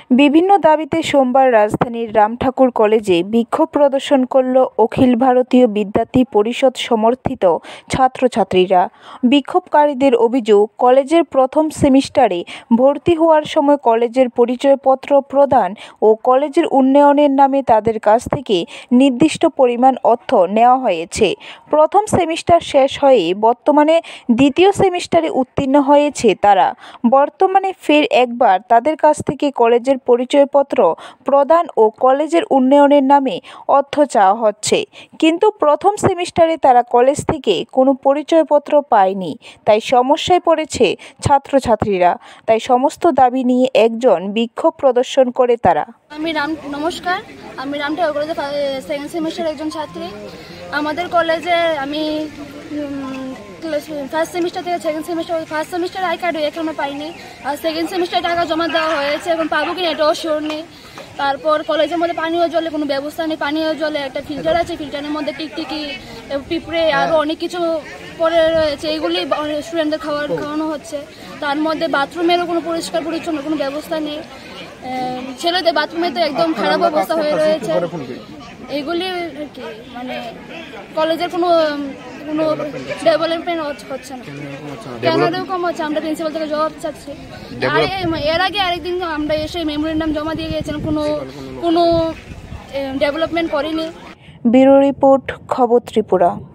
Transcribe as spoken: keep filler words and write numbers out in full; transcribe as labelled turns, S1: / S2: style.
S1: বিভিন্ন দাবিতে সোমবার রাজধানীর রামঠাকুর কলেজে বিক্ষোভ প্রদর্শন করল অখিল ভারতীয় বিদ্যার্থী পরিষদ সমর্থিত ছাত্রছাত্রীরা। বিক্ষোভকারীদের অভিযোগ, কলেজের প্রথম সেমিস্টারে ভর্তি হওয়ার সময় কলেজের পরিচয়পত্র প্রদান ও কলেজের উন্নয়নের নামে তাদের কাছ থেকে নির্দিষ্ট পরিমাণ অর্থ নেওয়া হয়েছে। প্রথম সেমিস্টার শেষ হয়ে বর্তমানে দ্বিতীয় সেমিস্টারে উত্তীর্ণ হয়েছে তারা। বর্তমানে ফের একবার তাদের কাছ থেকে কলেজের পরিচয়পত্র প্রদান ও কলেজের উন্নয়নের নামে অর্থ চাওয়া হচ্ছে, কিন্তু প্রথম সেমিস্টারে তারা কলেজ থেকে কোনো পরিচয়পত্র পায়নি। তাই সমস্যায় পড়েছে ছাত্রছাত্রীরা। তাই সমস্ত দাবি নিয়ে একজন বিক্ষোভ প্রদর্শন করে তারা।
S2: আমি রাম নমস্কার আমি রামঠাকুর কলেজে সেকেন্ড সেমিস্টার একজন ছাত্রী। আমাদের কলেজে আমি ফার্স্ট সেমিস্টার থেকে second semester first semester I card এখনো পাইনি, আর সেকেন্ড সেমিস্টার টাকা জমা দেওয়া হয়েছে, এখন পাবো কিনা এটাও শিওর নেই। তারপর কলেজের মধ্যে পানীয় জলের কোনো ব্যবস্থা নেই। পানীয় জলে একটা ফিল্টার আছে, ফিল্টারের মধ্যে টিকটিকি, পিঁপড়ে আরও অনেক কিছু পরে রয়েছে, এইগুলি স্টুডেন্টদের খাওয়ার খাওয়ানো হচ্ছে। তার মধ্যে বাথরুমেরও কোনো পরিষ্কার পরিচ্ছন্ন কোনো ব্যবস্থা নেই। ছেলেদের বাথরুমে তো একদম খারাপ অবস্থা হয়ে রয়েছে। এগুলি আর কি, মানে কলেজের কোনো কোনো ডেভেলপমেন্ট হচ্ছে না। কেন এরকম হচ্ছে আমরা প্রিন্সিপাল থেকে জবাব চাচ্ছি। আর এর আগে আরেকদিন আমরা এসে মেমোরেন্ডাম জমা দিয়ে গিয়েছিলাম, কোনো কোনো ডেভেলপমেন্ট করেনি।
S1: ব্যুরো রিপোর্ট, খবর ত্রিপুরা।